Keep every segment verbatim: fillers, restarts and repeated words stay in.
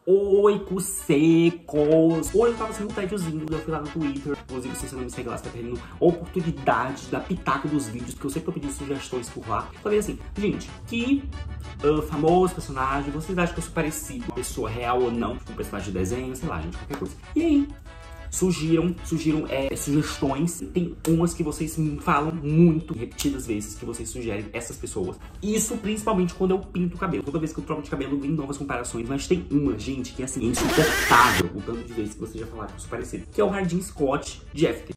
oicos secos. Hoje eu tava sendo um tédiozinho, eu fui lá no Twitter. Inclusive, se você não me segue lá, você tá perdendo oportunidade de dar pitaco dos vídeos, porque eu sempre tô pedindo sugestões por lá. Falei assim, gente, que uh, famoso personagem, vocês acham que eu sou parecido com uma pessoa real ou não? Tipo, um personagem de desenho, sei lá, gente, qualquer coisa. E aí, surgiram, surgiram é, sugestões. Tem umas que vocês me falam muito, repetidas vezes, que vocês sugerem essas pessoas. Isso principalmente quando eu pinto o cabelo. Toda vez que eu troco de cabelo, vem novas comparações. Mas tem uma, gente, que é assim, insuportável, o tanto de vezes que vocês já falaram que eu sou parecido, que é o Hardin Scott de F T.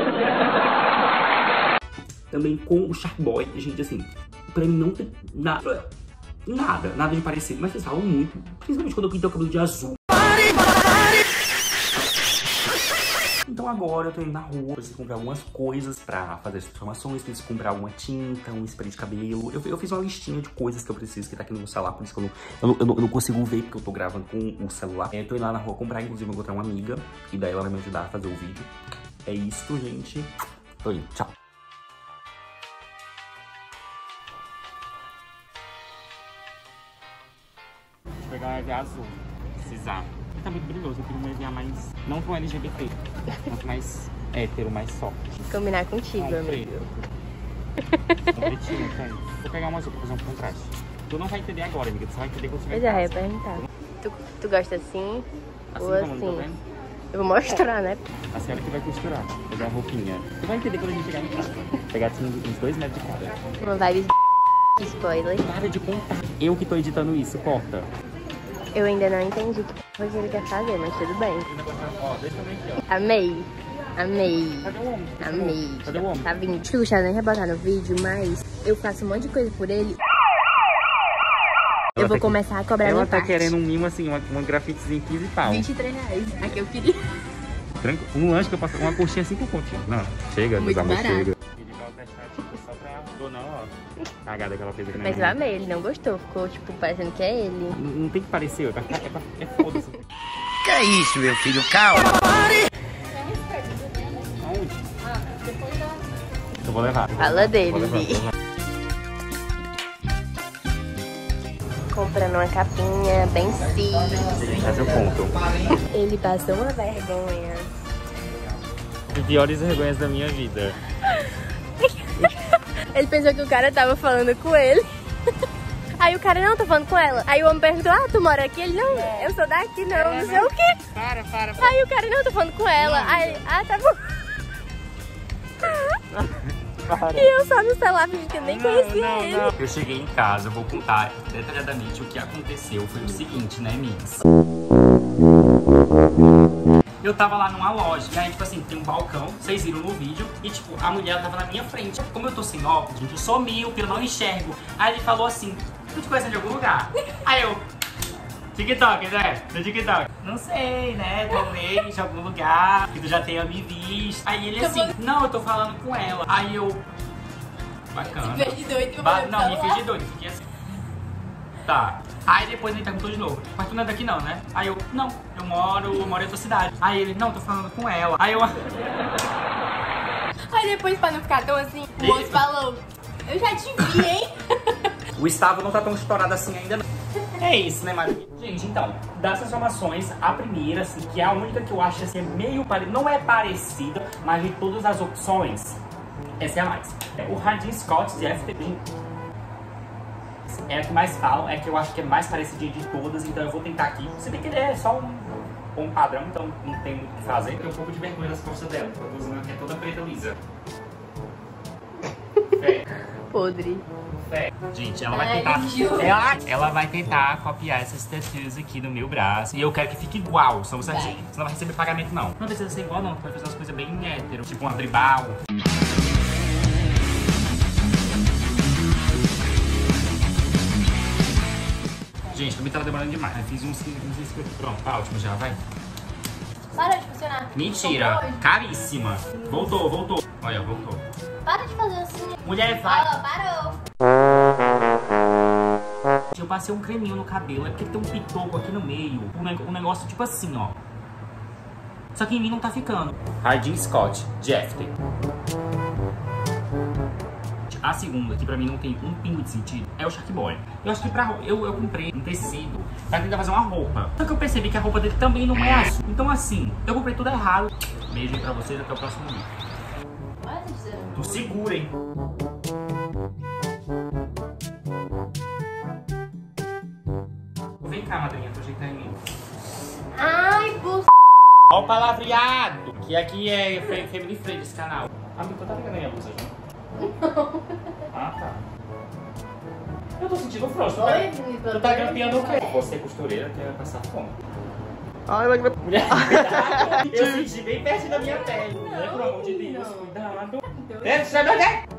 Também com o Shark Boy, gente, assim, pra mim não tem nada, nada, nada de parecido. Mas vocês falam muito, principalmente quando eu pinto o cabelo de azul. Então agora eu tô indo na rua, preciso comprar algumas coisas pra fazer as transformações, preciso comprar alguma tinta, um spray de cabelo. Eu, eu fiz uma listinha de coisas que eu preciso, que tá aqui no meu celular, por isso que eu não, eu não, eu não, eu não consigo ver, porque eu tô gravando com o celular. É, tô indo lá na rua comprar, inclusive eu vou encontrar uma amiga, e daí ela vai me ajudar a fazer o vídeo. É isso, gente. Tô indo, tchau. Vou pegar uma E V A azul, precisar. Tá muito brilhoso, eu queria uma E V A mais, não com L G B T, mas mais hétero, mais soft. Combinar contigo, um amigo. Um pretinho, tem. Vou pegar uma azul pra fazer um contraste. Tu não vai entender agora, amiga, tu só vai entender quando você vai. Eu já ia perguntar. Tu, tu gosta assim, assim ou como, assim? tá vendo? Eu vou mostrar, né? A senhora que vai costurar, pegar a roupinha. Tu vai entender quando a gente chegar em casa. Pegar assim uns dois metros de cada. Uma vibe de spoiler. Para de contar. Eu que tô editando isso, corta. Eu ainda não entendi o que ele quer fazer, mas tudo bem. Ó, deixa eu ver aqui, ó. Amei. Amei. Cadê o homem? Amei. Cadê o homem? Tá vindo. Acho que o Gustavo nem vai botar no vídeo, mas eu faço um monte de coisa por ele. Ela eu vou tá começar a cobrar Ela minha tá parte. querendo um mimo assim, uma, uma grafitezinha quinze e tal. vinte e três reais. Aqui eu queria. Tranqu... Um lanche que eu passo, uma coxinha cinco conto. Não, chega, meus Muito amores, barato. chega. Pedi pra ela testar, tipo, só pra... Ou não, ó. Cagada que ela fez aqui na Mas eu minha. amei, ele não gostou. Ficou, tipo, parecendo que é ele. Não, não tem que parecer, é, pra... é, pra... é foda-se. Que é isso, meu filho? Calma. Aonde? Eu vou levar. Fala dele, Vou levar, Vi. vou levar. Comprando uma capinha bem simples. Mas eu conto. Ele passou uma vergonha. As piores vergonhas da minha vida. Ele pensou que o cara tava falando com ele. Aí o cara, não, tô falando com ela. Aí o homem perguntou, ah, tu mora aqui? Ele, não, eu sou daqui, não, não sei o quê. Para, para, para. Aí o cara, não, tô falando com ela. Aí, ah, tá bom. para. E eu só no celular fingindo que eu nem conhecia não, ele. não. Eu cheguei em casa, eu vou contar detalhadamente o que aconteceu. Foi o seguinte, né, Miss? Eu tava lá numa loja, e aí, tipo assim, tem um balcão, vocês viram no vídeo, e tipo, a mulher tava na minha frente. Como eu tô sem óculos, gente, eu sou míope, eu não enxergo. Aí ele falou assim, tu te conhece de algum lugar? Aí eu, TikTok, né? Do TikTok. Não sei, né? Talvez de algum lugar que tu já tenha me visto. Aí ele assim, não, eu tô falando com ela. Aí eu, bacana. Fez de doido, Ba não, me fiz de doido, fiquei assim. Tá. Aí depois ele perguntou de novo, mas tu não é daqui não, né? Aí eu, não, eu moro, eu moro em outra cidade. Aí ele, não, tô falando com ela. Aí eu... Aí depois, pra não ficar tão assim, o moço falou, eu já te vi, hein? O Gustavo não tá tão estourado assim ainda não. É isso, né, Maria? Gente, então, das transformações, a primeira, assim, que é a única que eu acho assim, é meio parecida, não é parecida, mas de todas as opções, essa é a mais. O Hardin Scott de F T P é a que mais falam, é a que eu acho que é mais parecida de todas, então eu vou tentar aqui. Se bem que ele é só um, um padrão, então não tem muito o que fazer. Eu tenho um pouco de vergonha nas costas dela, porque eu tô usando aqui é toda preta lisa. Fé. Podre. Fé. Gente, ela vai Ai, tentar. juro. Ela, ela vai tentar copiar essas tattoos aqui no meu braço. E eu quero que fique igual, são certinho. Você não vai receber pagamento, não. Não precisa ser igual, não. Tu vai fazer umas coisas bem hétero, tipo um tribal. Gente, também tava demorando demais. Eu fiz uns cinco, pronto, tá ótimo já, vai. Para de funcionar. Mentira, caríssima. Voltou, voltou. Olha, voltou. Para de fazer assim. Mulher, vai. Ó, parou. Eu passei um creminho no cabelo, é porque tem um pitoco aqui no meio. Um, neg um negócio tipo assim, ó. Só que em mim não tá ficando. Hardin Scott, de F T. gente, a segunda, que pra mim não tem um pingo de sentido, é o Shark Boy. Eu acho que pra eu, eu comprei um tecido pra tentar fazer uma roupa. Só que eu percebi que a roupa dele também não é azul. Então assim, eu comprei tudo errado. Beijo aí pra vocês, até o próximo vídeo. Tu segura, hein? Vem cá, madrinha, tô ajeitando em mim. Ai, bu... Ó o palavreado, que aqui é Family Friend esse canal. Amigo, tá pegando aí a blusa, João? Não. Ah, tá. Eu tô sentindo frouxo. Oi, tu tá, tá grampeando o quê? Você é costureira, quer passar fome. Ai, ela grampeou. Eu senti bem perto da minha pele. Não, né? Pelo amor de Deus, cuidado. É, sai daqui!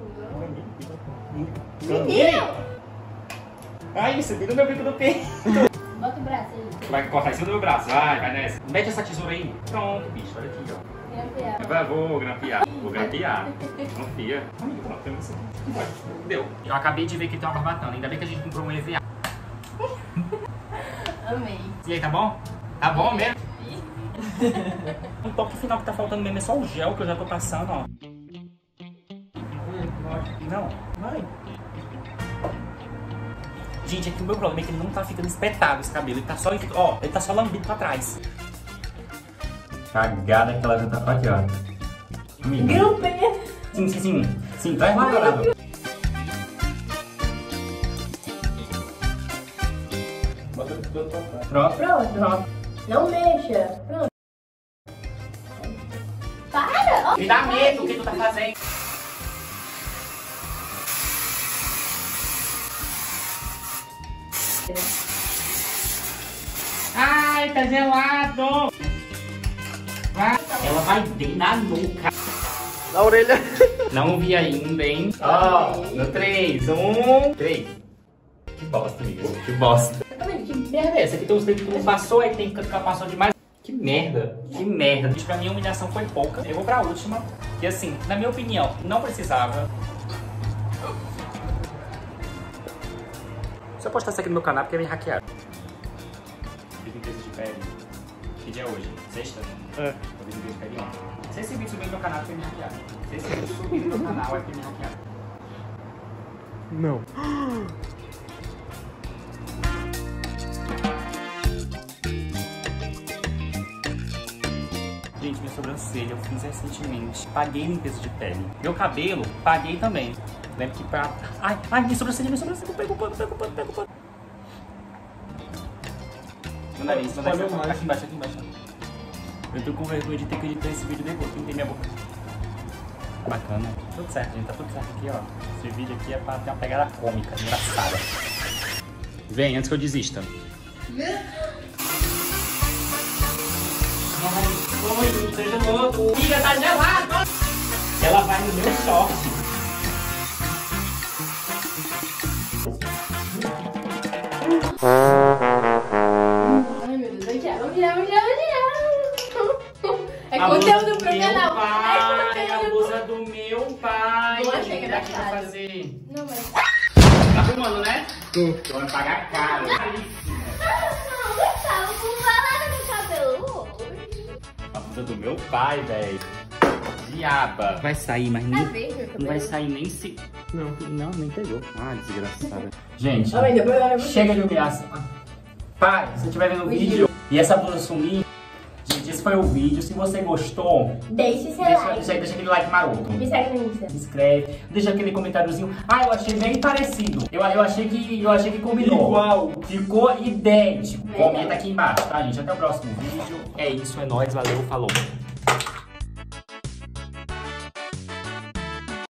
Menino! Ai, subi no meu bico do peito. Bota o braço aí. Vai cortar em cima do meu braço, vai, vai nessa. Mete essa tesoura aí. Pronto, bicho, olha aqui, ó. Vai, vou grampear, vou grampear. Confia. Amigo, pronto, tem isso aqui. Deu. Eu acabei de ver que tem uma barbatana, ainda bem que a gente comprou um E V A. Amei. E aí, tá bom? Tá bom mesmo? O toque final que tá faltando mesmo é só o gel que eu já tô passando, ó. Não, vai. Gente, aqui o meu problema é que ele não tá ficando espetado esse cabelo. Ele tá só, ó, ele tá só lambido pra trás. Cagada que ela já tá aqui, ó. Grampeia. Sim, sim, sim. Sim, traz mais dourado. Pronto. Pronto. Pronto. Não mexa. Pronto. Para! Ó. Me dá medo o que tu tá fazendo. Ai, tá gelado! Vai. Ela vai bem na nuca. Na orelha. Não vi ainda, hein? Ó, oh, no três, um, três. Que bosta, amiga. Que bosta. Que merda é essa? Aqui tem uns dedos que tu não passou, aí tem que ficar passando demais. Que merda, que merda. Gente, pra mim a humilhação foi pouca. Eu vou pra última, que assim, na minha opinião, não precisava. Se eu postar isso aqui no meu canal, porque me hackearam. Fiz limpeza de pele. Que dia é hoje? Sexta? É. Eu fiz limpeza de pele ontem. Se esse vídeo subir no meu canal, é porque me hackearam. Se esse vídeo subir no meu canal, é porque me hackearam. Não. Gente, minha sobrancelha eu fiz recentemente. Paguei limpeza de pele. Meu cabelo, paguei também. Lembro que pra... Ai, ai, minha sobrancelha, minha sobrancelha. Pega o pano, pega o pano, pega o pano. Meu nariz, meu nariz. Aqui embaixo, aqui embaixo. Eu tô com vergonha de ter que editar esse vídeo depois. Tem minha boca. Bacana. Tudo certo, gente. Tá tudo certo aqui, ó. Esse vídeo aqui é pra ter uma pegada cômica, engraçada. Vem, antes que eu desista. Oi, seja louco. Amiga, tá gelado. Ela vai no meu short. Ai, meu Deus, vai tirar, vamos tirar, vamos tirar, vamos tirar. É conteúdo pro canal. Pai, a blusa do meu pai. Não achei que daqui pra engraçado. fazer. Não, mas... Tá filmando, né? Tô. Eu vou pagar caro. Não, não tava com balada no cabelo. A blusa do meu pai, velho. Diaba. Vai sair, mas nem... Tá verde meu cabelo? Não vai sair nem se... Não. Não, nem pegou. Ah, desgraçada. Gente, Ai, depois eu vou- chega de humilhação. Pai, se você estiver vendo o vídeo e essa blusa sumir, gente, esse foi o vídeo. Se você gostou, Deixe seu deixa, like. deixa, deixa aquele like maroto. Me segue no Insta. Se inscreve, deixa aquele comentáriozinho. Ah, eu achei bem parecido. Eu, eu, achei, que, eu achei que combinou. Igual. Ficou idêntico. Legal. Comenta aqui embaixo, tá, gente? Até o próximo vídeo. É isso, é nóis. Valeu, falou.